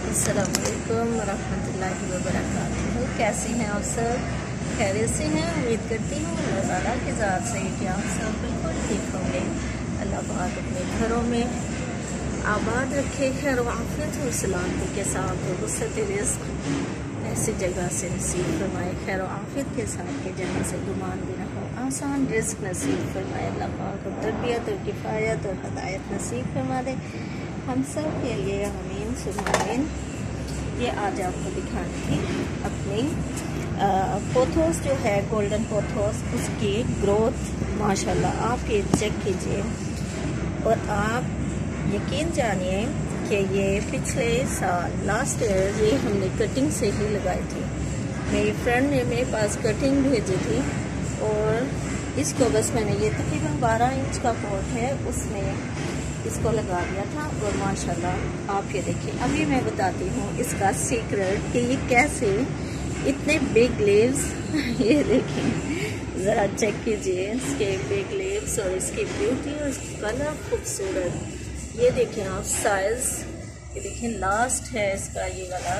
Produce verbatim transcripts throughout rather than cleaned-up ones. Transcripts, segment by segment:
अस्सलामुअलैकुम रहमतुल्लाहि व बरकातुहू। कैसे हैं आप सब? खैरियत से हैं? उम्मीद करती हूँ अल्लाह ताला की ज़ात से कि आप सब बिल्कुल ठीक होंगे। अल्लाह पाक अपने घरों में आबाद रखे, खैर आफियत और सलामती के साथ और वसअत रिज़्क़ ऐसी जगह से नसीब फरमाए, खैर आफियत के साथ के जहाँ से गुमान भी ना हो, आसान रिज़्क़ नसीब फरमाए अल्लाह पाक, और तरबियत और किफ़ायत और हदायत नसीब फरमा दे हम सब के लिए, आमीन सुम्मा आमीन। ये आज आपको दिखाने की अपनी पोथोस जो है गोल्डन पोथोस, उसकी ग्रोथ माशाल्लाह आप ये चेक कीजिए और आप यकीन जानिए कि ये पिछले साल लास्ट ईयर ये हमने कटिंग से ही लगाई थी। मेरी फ्रेंड ने मेरे पास कटिंग भेजी थी और इसको बस मैंने ये तकरीबन बारह इंच का पॉट है उसमें इसको लगा दिया था और माशाल्लाह आप ये देखिए। अभी मैं बताती हूँ इसका सीक्रेट कि ये कैसे इतने बिग लीव्स ये देखें ज़रा चेक कीजिए इसके बिग लीव्स और इसकी ब्यूटी और इसका कलर खूबसूरत। ये देखें आप साइज़, ये देखें लास्ट है इसका ये वाला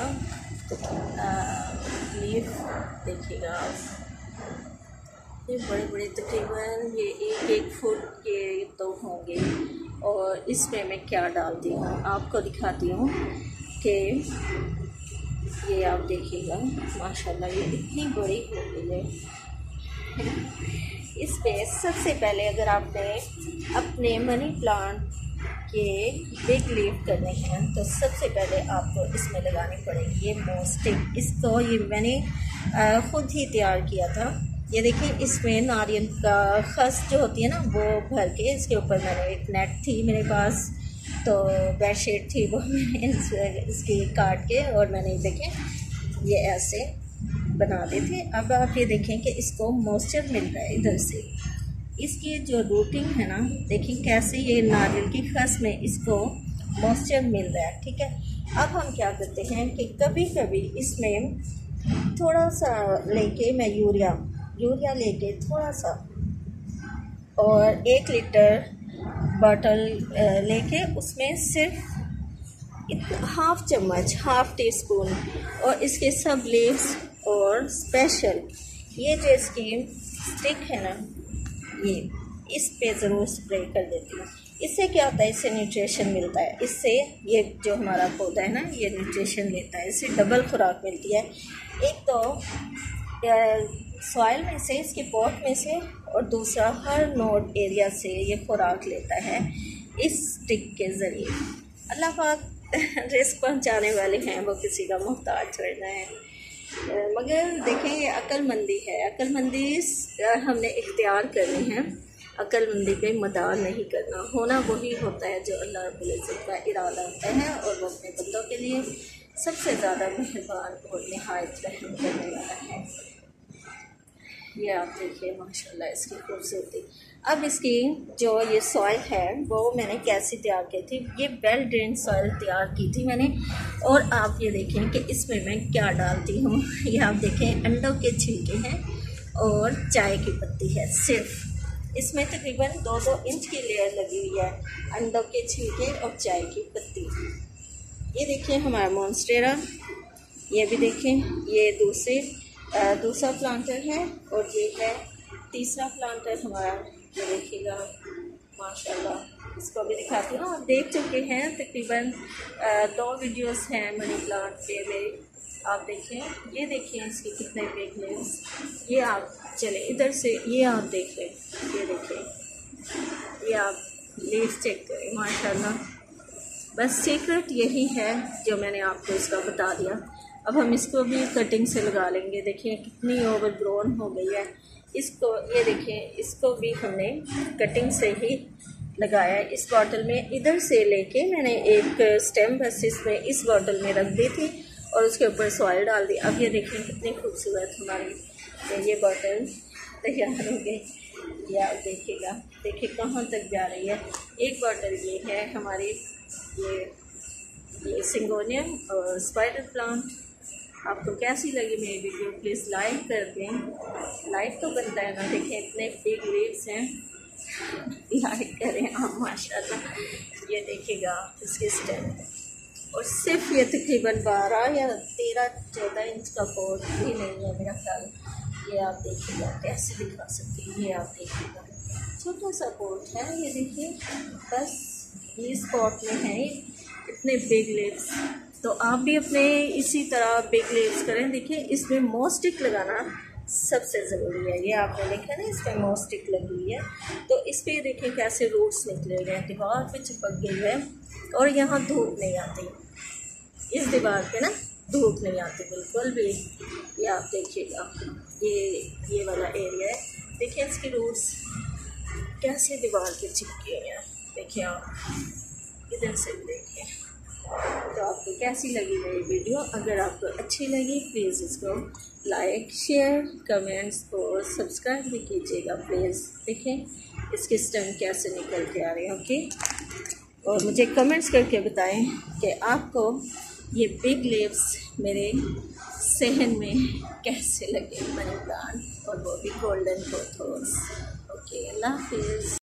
लीफ देखिएगा आप, ये बड़े बड़े तकरीबन ये एक एक फुट के तो होंगे। और इसमें मैं क्या डालती हूँ आपको दिखाती हूँ कि ये आप देखिएगा माशाल्लाह ये इतनी बड़ी हो गई है। इसमें सबसे पहले अगर आपने अपने मनी प्लांट के बिग लीफ करने हैं तो सबसे पहले आपको इसमें लगानी पड़ेगी ये मोस्टिक। इसको ये मैंने ख़ुद ही तैयार किया था। ये देखिए इसमें नारियल का खस जो होती है ना वो भर के इसके ऊपर मैंने एक नेट थी मेरे पास तो बेडशीट थी वो मैंने इस, इसकी काट के और मैंने देखें ये ऐसे बना दी थी। अब आप ये देखें कि इसको मॉइस्चर मिल रहा है इधर से, इसकी जो रूटिंग है ना देखिए कैसे ये नारियल की खस में इसको मॉइस्चर मिल रहा है। ठीक है, अब हम क्या करते हैं कि कभी कभी इसमें थोड़ा सा लेके मैं यूरिया यूरिया लेके थोड़ा सा और एक लीटर बॉटल लेके उसमें सिर्फ इतना हाफ चम्मच हाफ टी स्पून और इसके सब लीव्स और स्पेशल ये जो इसकी स्टिक है ना ये इस पे ज़रूर स्प्रे कर देती हूँ। इससे क्या होता है, इससे न्यूट्रिशन मिलता है, इससे ये जो हमारा पौधा है ना ये न्यूट्रिशन लेता है, इससे डबल खुराक मिलती है। एक तो सॉइल में से इसके पॉट में से और दूसरा हर नोड एरिया से ये खुराक लेता है इस स्टिक के ज़रिए। अल्लाह पाक रिस्क पहुंचाने वाले हैं, वो किसी का मोहताज छोड़ना है। मगर देखें ये अक्लमंदी है, अक्लमंदी हमने इख्तियार करनी है, अक्लमंदी पे मदार नहीं करना। होना वही होता है जो अल्लाह रब्बुल इज़्ज़त का इरादा होता है और वो अपने बंदों के लिए सबसे ज़्यादा मेहरबान और नहायत रहम करने वाला है। ये आप देखिए माशाल्लाह इसकी खूबसूरती। अब इसकी जो ये सॉइल है वो मैंने कैसी तैयार की थी, ये वेल ड्रेन सॉइल तैयार की थी मैंने। और आप ये देखें कि इसमें मैं क्या डालती हूँ ये आप देखें अंडों के छिलके हैं और चाय की पत्ती है सिर्फ। इसमें तकरीबन दो दो इंच की लेयर लगी हुई है, अंडों के छिलके और चाय की पत्ती। ये देखिए हमारा मॉन्स्टेरा, ये भी देखें ये दूसरे दूसरा प्लांटर है और ये है तीसरा प्लांटर हमारा। ये देखिएगा माशाल्लाह, इसको भी दिखाती हूँ। आप देख चुके हैं तकरीबन दो वीडियोस हैं मनी प्लांट के मेरे, आप देखें। ये देखें इसके कितने बिग लीव्स, ये आप चले इधर से ये आप देख लें, ये देखें ये आप लीव्स चेक करें माशाल्लाह। बस सीक्रेट यही है जो मैंने आपको इसका बता दिया। अब हम इसको भी कटिंग से लगा लेंगे। देखिए कितनी ओवरग्रोन हो गई है इसको, ये देखें इसको भी हमने कटिंग से ही लगाया है इस बॉटल में। इधर से लेके मैंने एक स्टेम बस इसमें इस बॉटल में रख दी थी और उसके ऊपर सॉइल डाल दी। अब ये देखें कितनी खूबसूरत हमारी ये बॉटल तैयार हो गई। ये आप देखिएगा, देखिए कहाँ तक जा रही है। एक बॉटल ये है हमारी ये ये सिंगोनियम और स्पाइडर प्लांट। आपको कैसी लगी मेरी वीडियो प्लीज़ लाइक कर दें, लाइक तो बनता है ना। देखें इतने बिग लीव्स हैं, लाइक करें आप माशाल्लाह। ये देखिएगा इसके स्टेम और सिर्फ ये तकरीबन बारह या तेरह चौदह इंच का पॉट भी नहीं है मेरा ख्याल। ये आप देखिएगा, कैसे दिखा सकती हैं, ये आप देखिएगा छोटा सा पॉट है ये, देखिए बस ये इस पॉट में है इतने बिग लीव्स। तो आप भी अपने इसी तरह बिग लीव्स करें। देखिए इसमें मोस्टिक लगाना सबसे ज़रूरी है। ये आपने देखा ना, इसमें मोस्टिक लगी हुई है, तो इस पर देखिए कैसे रूट्स निकले हुए हैं, दीवार पे चिपक गई है और यहाँ धूप नहीं आती, इस दीवार पे ना धूप नहीं आती बिल्कुल भी। ये आप देखिएगा, ये ये वाला एरिया है, देखिए इसकी रूट्स कैसे दीवार पे चिपकी हुई हैं। देखिए आप इधर से देखिए। तो आपको कैसी लगी मेरी वीडियो? अगर आपको अच्छी लगी प्लीज़ इसको लाइक, शेयर, कमेंट्स और सब्सक्राइब भी कीजिएगा प्लीज़। देखें इसके स्टेम कैसे निकल के आ रहे हैं। ओके, और मुझे कमेंट्स करके बताएं कि आपको ये बिग लीव्स मेरे सहन में कैसे लगे, मनी प्लांट, और वो भी गोल्डन पोथोस। ओके, अल्लाह हाफिज़।